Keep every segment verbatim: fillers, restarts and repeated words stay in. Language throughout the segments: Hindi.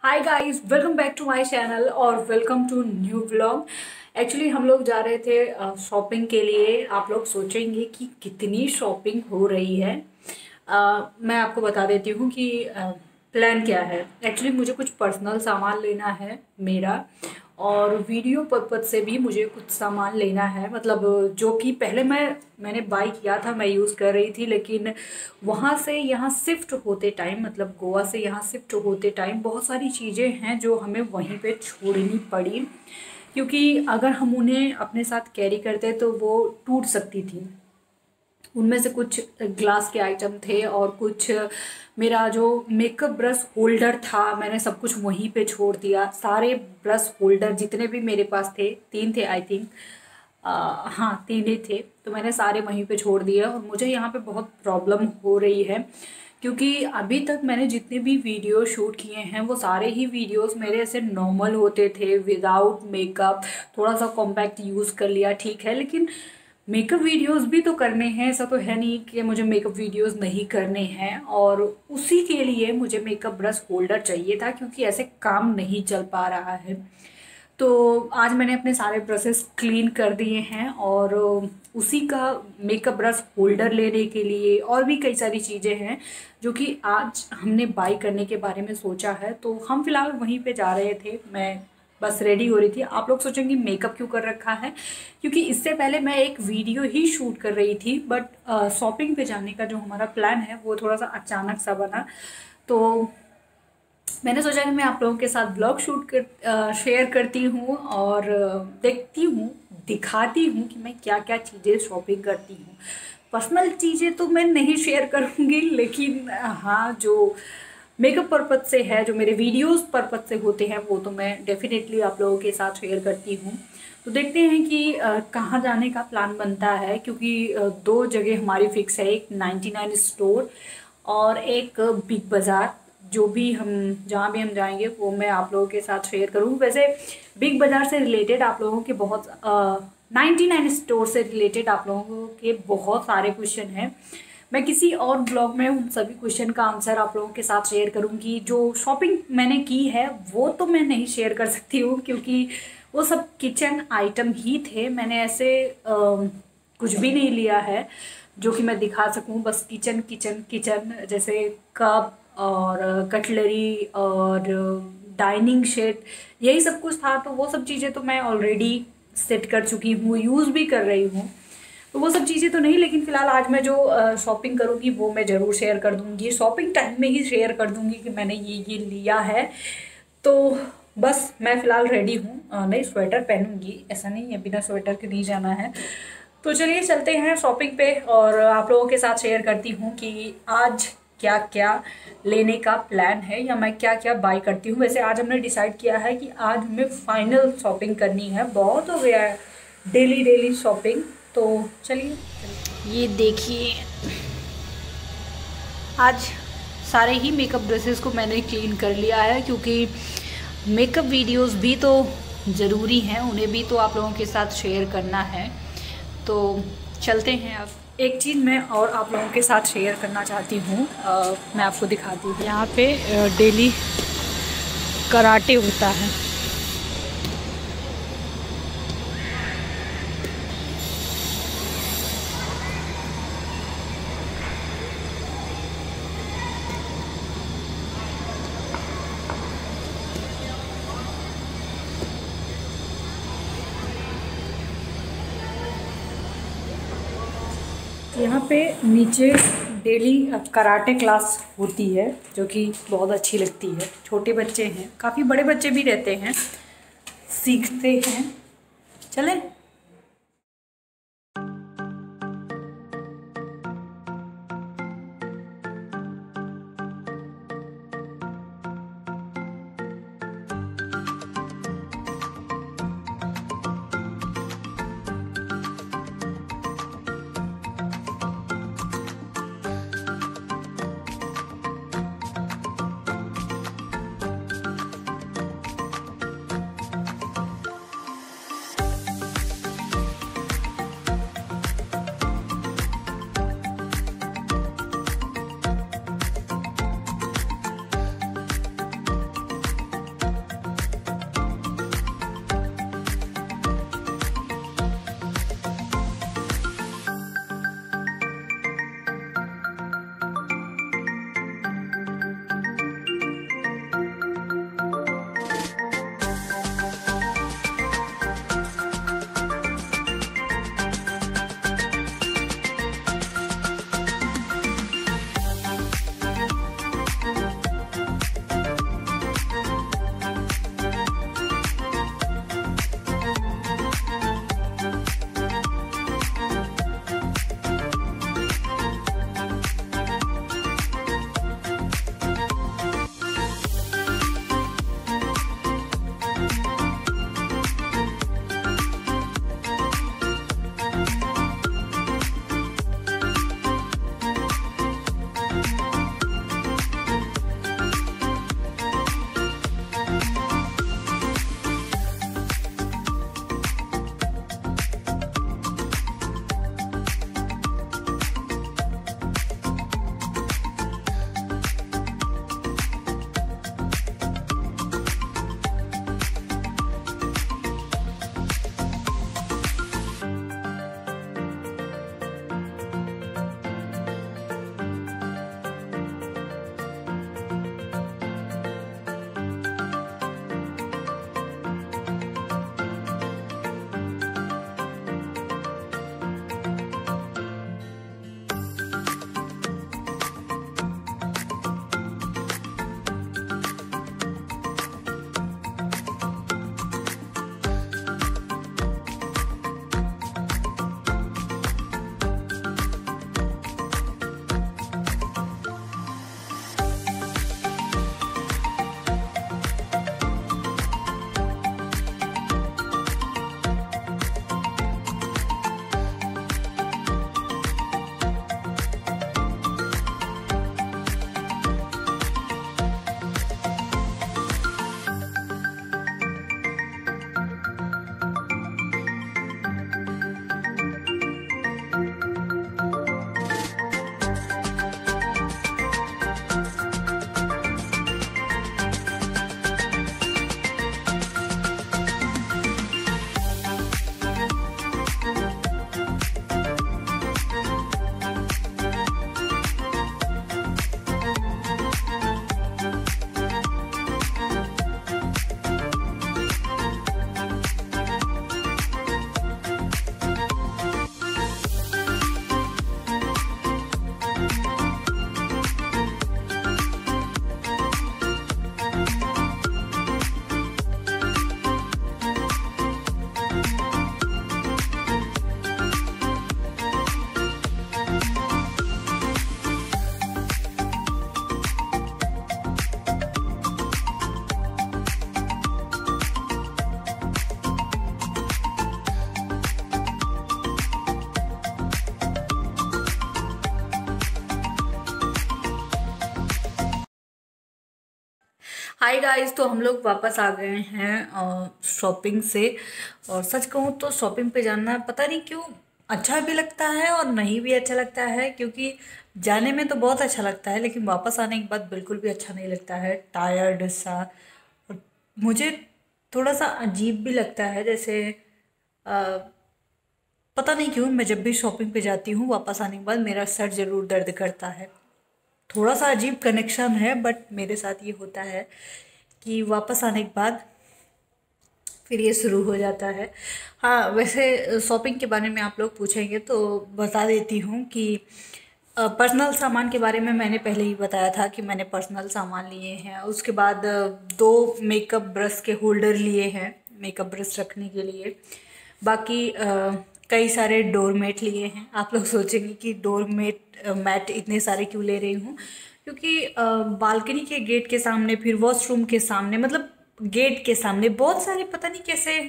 Hi guys, welcome back to my channel और welcome to new vlog. Actually हम लोग जा रहे थे शॉपिंग के लिए। आप लोग सोचेंगे कि कितनी शॉपिंग हो रही है। uh, मैं आपको बता देती हूँ कि प्लान uh, क्या है। एक्चुअली मुझे कुछ पर्सनल सामान लेना है मेरा, और वीडियो पर्पज से भी मुझे कुछ सामान लेना है। मतलब जो कि पहले मैं मैंने बाई किया था, मैं यूज़ कर रही थी, लेकिन वहाँ से यहाँ शिफ्ट होते टाइम, मतलब गोवा से यहाँ शिफ्ट होते टाइम बहुत सारी चीज़ें हैं जो हमें वहीं पे छोड़नी पड़ी, क्योंकि अगर हम उन्हें अपने साथ कैरी करते तो वो टूट सकती थी। उनमें से कुछ ग्लास के आइटम थे और कुछ मेरा जो मेकअप ब्रश होल्डर था, मैंने सब कुछ वहीं पे छोड़ दिया। सारे ब्रश होल्डर जितने भी मेरे पास थे, तीन थे आई थिंक, हाँ तीन ही थे, तो मैंने सारे वहीं पे छोड़ दिए। और मुझे यहाँ पे बहुत प्रॉब्लम हो रही है, क्योंकि अभी तक मैंने जितने भी वीडियो शूट किए हैं वो सारे ही वीडियोस मेरे ऐसे नॉर्मल होते थे, विदाउट मेकअप। थोड़ा सा कॉम्पैक्ट यूज़ कर लिया, ठीक है, लेकिन मेकअप वीडियोस भी तो करने हैं। ऐसा तो है नहीं कि मुझे मेकअप वीडियोस नहीं करने हैं, और उसी के लिए मुझे मेकअप ब्रश होल्डर चाहिए था, क्योंकि ऐसे काम नहीं चल पा रहा है। तो आज मैंने अपने सारे ब्रशेस क्लीन कर दिए हैं, और उसी का मेकअप ब्रश होल्डर लेने के लिए और भी कई सारी चीज़ें हैं जो कि आज हमने बाई करने के बारे में सोचा है। तो हम फिलहाल वहीं पे जा रहे थे, मैं बस रेडी हो रही थी। आप लोग सोचेंगे मेकअप क्यों कर रखा है, क्योंकि इससे पहले मैं एक वीडियो ही शूट कर रही थी, बट शॉपिंग पे जाने का जो हमारा प्लान है वो थोड़ा सा अचानक सा बना। तो मैंने सोचा कि मैं आप लोगों के साथ ब्लॉग शूट कर शेयर करती हूँ और देखती हूँ, दिखाती हूँ कि मैं क्या क्या चीज़ें शॉपिंग करती हूँ। पर्सनल चीज़ें तो मैं नहीं शेयर करूँगी, लेकिन हाँ जो मेकअप पर्पज से है, जो मेरे वीडियोस पर्पज से होते हैं, वो तो मैं डेफिनेटली आप लोगों के साथ शेयर करती हूँ। तो देखते हैं कि कहाँ जाने का प्लान बनता है, क्योंकि दो जगह हमारी फिक्स है, एक नाइन्टी नाइन स्टोर और एक बिग बाज़ार। जो भी हम जहाँ भी हम जाएंगे वो मैं आप लोगों के साथ शेयर करूँ। वैसे बिग बाज़ार से रिलेटेड आप लोगों के बहुत नाइन्टी नाइन स्टोर से रिलेटेड आप लोगों के बहुत सारे क्वेश्चन हैं। मैं किसी और ब्लॉग में उन सभी क्वेश्चन का आंसर आप लोगों के साथ शेयर करूंगी। जो शॉपिंग मैंने की है वो तो मैं नहीं शेयर कर सकती हूँ, क्योंकि वो सब किचन आइटम ही थे। मैंने ऐसे आ, कुछ भी नहीं लिया है जो कि मैं दिखा सकूं। बस किचन किचन किचन जैसे कप और कटलरी और डाइनिंग सेट, यही सब कुछ था। तो वो सब चीज़ें तो मैं ऑलरेडी सेट कर चुकी हूँ, यूज़ भी कर रही हूँ, तो वो सब चीज़ें तो नहीं। लेकिन फिलहाल आज मैं जो शॉपिंग करूँगी वो मैं ज़रूर शेयर कर दूँगी, शॉपिंग टाइम में ही शेयर कर दूँगी कि मैंने ये ये लिया है। तो बस मैं फ़िलहाल रेडी हूँ, नहीं स्वेटर पहनूँगी, ऐसा नहीं है बिना स्वेटर के नहीं जाना है। तो चलिए चलते हैं शॉपिंग पे, और आप लोगों के साथ शेयर करती हूँ कि आज क्या क्या लेने का प्लान है, या मैं क्या क्या बाई करती हूँ। वैसे आज हमने डिसाइड किया है कि आज हमें फाइनल शॉपिंग करनी है, बहुत हो गया है डेली डेली शॉपिंग। तो चलिए, ये देखिए आज सारे ही मेकअप ब्रशेस को मैंने क्लीन कर लिया है, क्योंकि मेकअप वीडियोस भी तो ज़रूरी हैं, उन्हें भी तो आप लोगों के साथ शेयर करना है। तो चलते हैं। अब एक चीज़ मैं और आप लोगों के साथ शेयर करना चाहती हूँ, मैं आपको दिखाती हूँ। यहाँ पे डेली कराटे होता है। यहाँ पे नीचे डेली कराटे क्लास होती है, जो कि बहुत अच्छी लगती है। छोटे बच्चे हैं, काफ़ी बड़े बच्चे भी रहते हैं, सीखते हैं। चलें। हाय गाइस, तो हम लोग वापस आ गए हैं शॉपिंग से। और सच कहूँ तो शॉपिंग पे जाना पता नहीं क्यों अच्छा भी लगता है और नहीं भी अच्छा लगता है, क्योंकि जाने में तो बहुत अच्छा लगता है लेकिन वापस आने के बाद बिल्कुल भी अच्छा नहीं लगता है, टायर्ड सा। और मुझे थोड़ा सा अजीब भी लगता है, जैसे अ, पता नहीं क्यों मैं जब भी शॉपिंग पे जाती हूँ वापस आने के बाद मेरा सर ज़रूर दर्द करता है। थोड़ा सा अजीब कनेक्शन है, बट मेरे साथ ये होता है कि वापस आने के बाद फिर ये शुरू हो जाता है। हाँ, वैसे शॉपिंग के बारे में आप लोग पूछेंगे तो बता देती हूँ कि पर्सनल सामान के बारे में मैंने पहले ही बताया था कि मैंने पर्सनल सामान लिए हैं। उसके बाद अ, दो मेकअप ब्रश के होल्डर लिए हैं मेकअप ब्रश रखने के लिए। बाकी अ, कई सारे डोरमेट लिए हैं। आप लोग सोचेंगे कि डोरमेट मैट इतने सारे क्यों ले रही हूँ, क्योंकि बालकनी के गेट के सामने, फिर वॉशरूम के सामने, मतलब गेट के सामने बहुत सारे, पता नहीं कैसे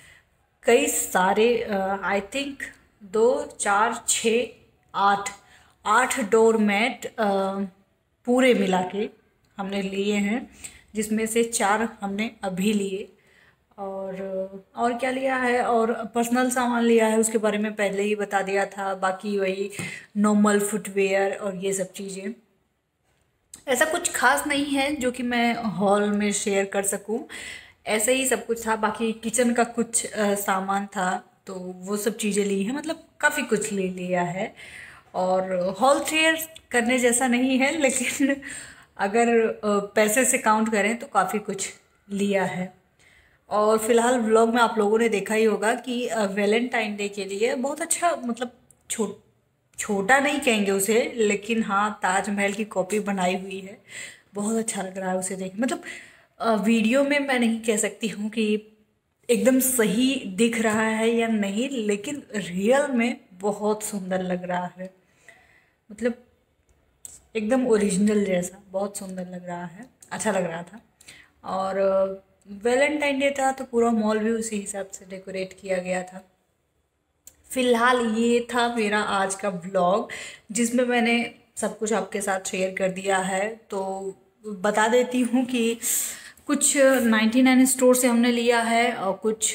कई सारे, आई थिंक दो चार छ आठ आठ डोर मैट पूरे मिला के हमने लिए हैं, जिसमें से चार हमने अभी लिए। और और क्या लिया है, और पर्सनल सामान लिया है उसके बारे में पहले ही बता दिया था। बाकी वही नॉर्मल फुटवेयर और ये सब चीज़ें। ऐसा कुछ खास नहीं है जो कि मैं हॉल में शेयर कर सकूं, ऐसे ही सब कुछ था। बाकी किचन का कुछ अ, सामान था, तो वो सब चीज़ें ली हैं, मतलब काफ़ी कुछ ले लिया है। और हॉल शेयर करने जैसा नहीं है, लेकिन अगर अ, पैसे से काउंट करें तो काफ़ी कुछ लिया है। और फिलहाल व्लॉग में आप लोगों ने देखा ही होगा कि वैलेंटाइन डे के लिए बहुत अच्छा, मतलब छो छोटा नहीं कहेंगे उसे, लेकिन हाँ ताजमहल की कॉपी बनाई हुई है। बहुत अच्छा लग रहा है उसे देख, मतलब अ, वीडियो में मैं नहीं कह सकती हूँ कि एकदम सही दिख रहा है या नहीं, लेकिन रियल में बहुत सुंदर लग रहा है। मतलब एकदम ओरिजिनल जैसा बहुत सुंदर लग रहा है, अच्छा लग रहा था। और वैलेंटाइन डे था तो पूरा मॉल भी उसी हिसाब से डेकोरेट किया गया था। फिलहाल ये था मेरा आज का व्लॉग, जिसमें मैंने सब कुछ आपके साथ शेयर कर दिया है। तो बता देती हूँ कि कुछ नाइन्टी नाइन स्टोर से हमने लिया है और कुछ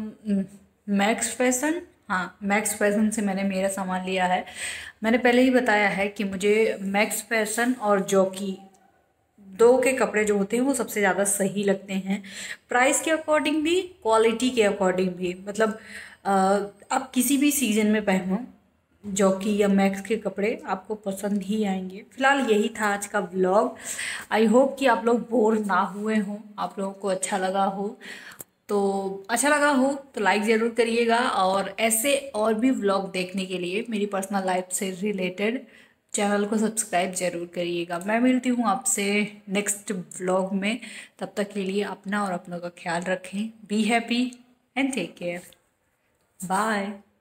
मैक्स फैशन, हाँ मैक्स फैशन से मैंने मेरा सामान लिया है। मैंने पहले ही बताया है कि मुझे मैक्स फैशन और जॉकी दो के कपड़े जो होते हैं वो सबसे ज़्यादा सही लगते हैं, प्राइस के अकॉर्डिंग भी, क्वालिटी के अकॉर्डिंग भी। मतलब अ, आप किसी भी सीजन में पहनो जॉकी या मैक्स के कपड़े आपको पसंद ही आएंगे। फिलहाल यही था आज का व्लॉग। आई होप कि आप लोग बोर ना हुए हों, आप लोगों को अच्छा लगा हो। तो अच्छा लगा हो तो लाइक ज़रूर करिएगा, और ऐसे और भी व्लॉग देखने के लिए मेरी पर्सनल लाइफ से रिलेटेड चैनल को सब्सक्राइब जरूर करिएगा। मैं मिलती हूँ आपसे नेक्स्ट व्लॉग में। तब तक के लिए अपना और अपनों का ख्याल रखें। Be happy and take care. Bye.